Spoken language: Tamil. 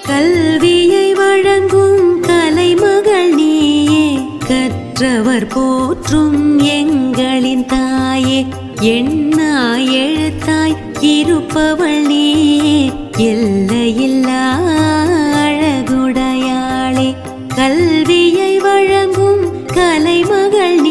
கல்வியை வழங்கும் கலைமகள் நீயே, கற்றவர் போற்றும் எங்களின் தாயே, எண்ணாய் எழுத்தாய் இருப்பவள் நீயே, எல்லையில்லா அழகுடையாளே. கல்வியை வழங்கும் கலைமகள்